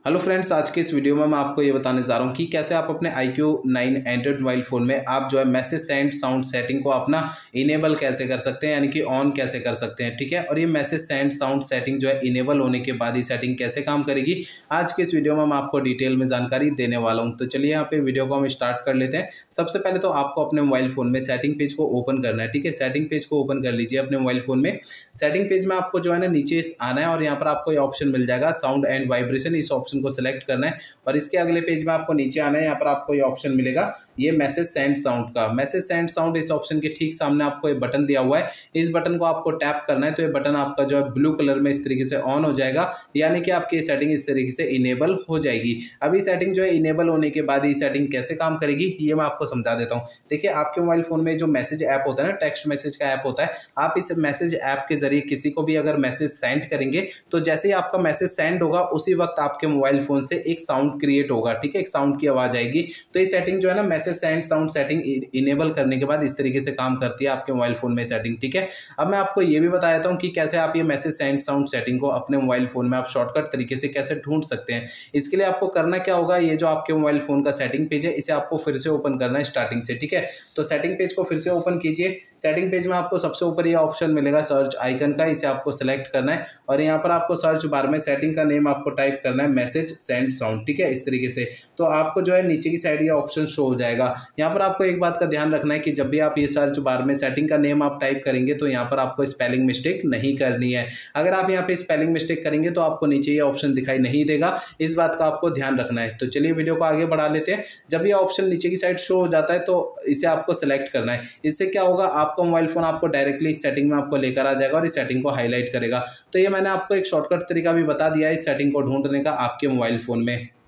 Hello friends, आज के इस वीडियो में मैं आपको ये बताने जा रहा हूँ कि कैसे आप अपने iQOO 9 एंड्रॉइड मोबाइल फ़ोन में आप जो है मैसेज सेंड साउंड सेटिंग को अपना इनेबल कैसे कर सकते हैं, यानी कि ऑन कैसे कर सकते हैं। ठीक है, और ये मैसेज सेंड साउंड सेटिंग जो है इनेबल होने के बाद ये सेटिंग कैसे काम करेगी, आज के इस वीडियो में मैं आपको डिटेल में जानकारी देने वाला हूँ। तो चलिए यहाँ पे वीडियो को हम स्टार्ट कर लेते हैं। सबसे पहले तो आपको अपने मोबाइल फ़ोन में सेटिंग पेज को ओपन करना है। ठीक है, सेटिंग पेज को ओपन कर लीजिए अपने मोबाइल फ़ोन में। सेटिंग पेज में आपको जो है ना नीचे आना है और यहाँ पर आपको ये ऑप्शन मिल जाएगा साउंड एंड वाइब्रेशन, इस ऑप्शन को सिलेक्ट करना है और इसके अगले पेज में आपको नीचे आना है। यहाँ पर आपको ये ऑप्शन मिलेगा ये मैसेज सेंड साउंड का। मैसेज सेंड साउंड इस ऑप्शन के ठीक सामने आपको ये बटन दिया हुआ है, इस बटन को आपको टैप करना है। तो ये बटन आपका जो है ब्लू कलर में इस तरीके से ऑन हो जाएगा, यानी कि आपकी सेटिंग इस तरीके से इनेबल हो जाएगी। अभी सेटिंग जो है इनेबल होने के बाद ये सेटिंग कैसे काम करेगी ये मैं आपको समझा देता हूँ। देखिए, आपके मोबाइल फोन में जो मैसेज ऐप होता है ना, टेक्स्ट मैसेज का ऐप होता है, आप इस मैसेज ऐप के जरिए किसी को भी अगर मैसेज सेंड करेंगे तो जैसे ही आपका मैसेज सेंड होगा उसी वक्त आपके मोबाइल फोन से एक साउंड क्रिएट होगा। ठीक है, एक साउंड की आवाज आएगी। तो ये सेटिंग जो है ना message send sound setting enable करने के बाद इस तरीके से काम करती है आपके मोबाइल फोन में सेटिंग। ठीक है, अब मैं आपको ये भी बता देता हूँ कि कैसे आप ये मैसेज सेंड साउंड सेटिंग को अपने मोबाइल फोन में आप शॉर्टकट तरीके से कैसे ढूंढ सकते हैं। इसके लिए आपको करना क्या होगा, ये जो आपके मोबाइल फोन का सेटिंग पेज है इसे आपको फिर से ओपन करना है स्टार्टिंग से। ठीक है, तो सेटिंग पेज को फिर से ओपन कीजिए। सेटिंग पेज में आपको सबसे ऊपर ये ऑप्शन मिलेगा सर्च आइकन का, इसे आपको सेलेक्ट करना है और यहाँ पर आपको सर्च बार में सेटिंग का नेम आपको टाइप करना है मैसेज सेंड साउंड। ठीक है, इस तरीके से तो आपको जो है नीचे की साइड ये ऑप्शन शो हो जाएगा। यहाँ पर आपको एक बात का ध्यान रखना है कि जब भी आप ये सर्च बार में सेटिंग का नेम आप टाइप करेंगे तो यहाँ पर आपको स्पेलिंग मिस्टेक नहीं करनी है। अगर आप यहाँ पे स्पेलिंग मिस्टेक करेंगे तो आपको नीचे ये ऑप्शन दिखाई नहीं देगा, इस बात का आपको ध्यान रखना है। तो चलिए वीडियो को आगे बढ़ा लेते हैं। जब ये ऑप्शन नीचे की साइड शो हो जाता है तो इसे आपको सेलेक्ट करना है। इससे क्या होगा, आपका मोबाइल फोन आपको डायरेक्टली इस सेटिंग में आपको लेकर आ जाएगा और इस सेटिंग को हाईलाइट करेगा। तो ये मैंने आपको एक शॉर्टकट तरीका भी बता दिया है इस सेटिंग को ढूंढने का आपके मोबाइल फोन में।